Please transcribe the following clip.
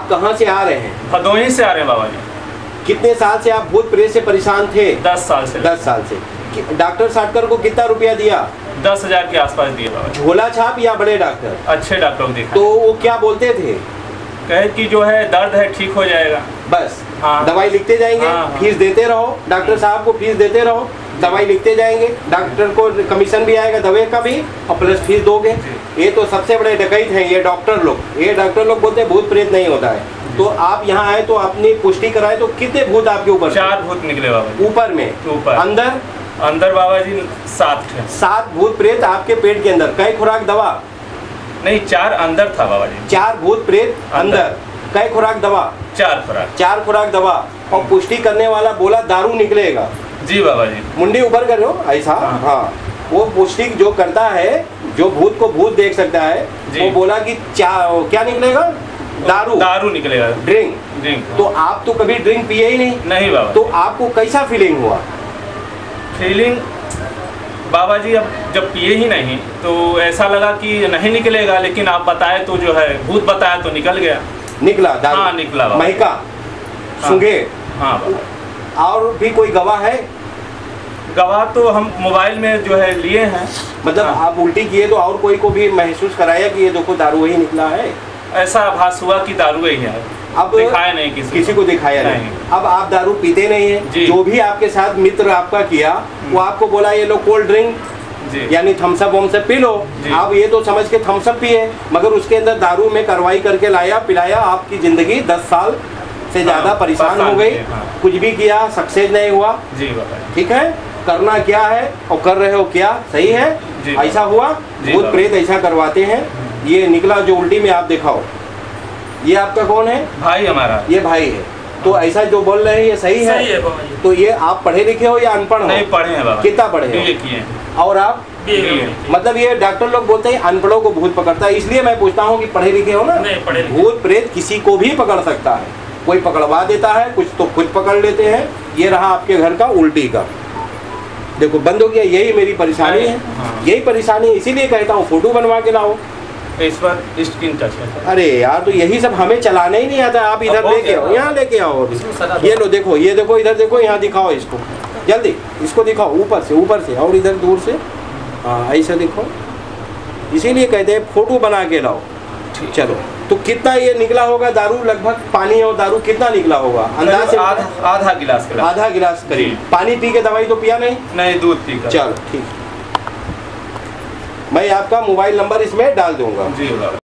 आप कहाँ से आ रहे हैं? भदोही से आ रहे हैं बाबा जी। कितने साल से आप भूत प्रेत से परेशान थे? 10 साल से। 10 साल से। डॉक्टर साटकर को कितना रुपया दिया? 10,000 के आसपास दिए बाबा जी। झोला छाप या बड़े डॉक्टर? अच्छे डॉक्टर को दिखा। तो वो क्या बोलते थे? कहे कि जो है दर्द है ठीक हो जाएगा बस। हाँ। दवाई लिखते जाएंगे। हाँ। फीस देते रहो, डॉक्टर साहब को फीस देते रहो, दवाई लिखते जाएंगे, डॉक्टर को कमीशन भी आएगा दवाई का भी और प्लस फीस दोगे। ये तो सबसे बड़े डकैत हैं ये डॉक्टर लोग। ये डॉक्टर लोग बोलते हैं भूत प्रेत नहीं होता है। तो आप यहाँ आए तो अपनी पुष्टि कराए, तो कितने भूत आपके ऊपर? 4 भूत निकले बाबा जी। ऊपर में? ऊपर। अंदर बाबा जी 7 भूत प्रेत आपके पेट के अंदर। कई खुराक दवा? नहीं, 4 अंदर था बाबा जी। 4 भूत प्रेत अंदर। कई खुराक दवा? 4 खुराक दवा। और पुष्टि करने वाला बोला दारू निकलेगा। जी बाबा जी। मुंडी ऊपर करो ऐसा। हाँ। वो पुष्टि जो करता है, जो भूत को भूत देख सकता है, वो बोला कि क्या निकलेगा? दारू निकलेगा। ड्रिंक। तो आप तो कभी ड्रिंक पिए ही नहीं बाबा। तो आपको कैसा फीलिंग हुआ? फीलिंग बाबा जी अब जब पिए ही नहीं तो ऐसा लगा कि नहीं निकलेगा, लेकिन आप बताए तो जो है भूत बताया तो निकल गया। निकला दारू? हाँ निकला। महका? हाँ। सूंघे? हाँ। और भी कोई गवाह है? गवाह तो हम मोबाइल में जो है लिए हैं। मतलब हाँ। आप उल्टी किए तो और कोई को भी महसूस कराया कि ये देखो दारू ही निकला है? ऐसा आभास हुआ कि दारू ही है। अब दिखाया नहीं किसी को दिखाया नहीं। अब आप दारू पीते नहीं है। जो भी आपके साथ मित्र आपका किया वो आपको बोला ये लो कोल्ड ड्रिंक यानी थम्सअप वम्सअप पी लो। आप ये तो समझ के थम्सअप पिए, मगर उसके अंदर दारू में कार्रवाई करके लाया पिलाया। आपकी जिंदगी 10 साल से ज्यादा परेशान हो गई। कुछ भी किया सक्सेस नहीं हुआ। ठीक है, करना क्या है और कर रहे हो क्या सही है? ऐसा हुआ? भूत प्रेत ऐसा करवाते हैं। ये निकला जो उल्टी में आप दिखाओ, ये आपका कौन है? भाई हमारा। ये भाई है। तो ऐसा जो बोल रहे हैं ये सही है? सही है बाबा जी। तो ये आप पढ़े लिखे हो या अनपढ़ हो? नहीं, पढ़े हैं बाबा। कितना पढ़े हो? और आप? मतलब ये डॉक्टर लोग बोलते हैं अनपढ़ों को भूत पकड़ता है, इसलिए मैं पूछता हूँ कि पढ़े लिखे हो ना? भूत प्रेत किसी को भी पकड़ सकता है, कोई पकड़वा देता है, कुछ तो खुद पकड़ लेते हैं। ये रहा आपके घर का उल्टी का, देखो बंद हो गया। यही मेरी परेशानी है। यही परेशानी है, इसीलिए कहता हूँ फोटो बनवा के लाओ। इस पर स्क्रीन टच है। अरे यार तो यही सब हमें चलाने ही नहीं आता। आप इधर लेके आओ, यहाँ लेके आओ। ये लो देखो, ये देखो, इधर देखो, यहाँ दिखाओ इसको जल्दी, इसको दिखाओ ऊपर से और इधर दूर से। हाँ ऐसा देखो, इसीलिए कहते हैं फोटो बना के लाओ। चलो, तो कितना ये निकला होगा दारू? लगभग पानी और दारू कितना निकला होगा अंदाज से? आधा गिलास करीब। पानी पी के दवाई तो पिया नहीं? नहीं, दूध पी कर। चलो ठीक, मैं आपका मोबाइल नंबर इसमें डाल दूंगा। जी।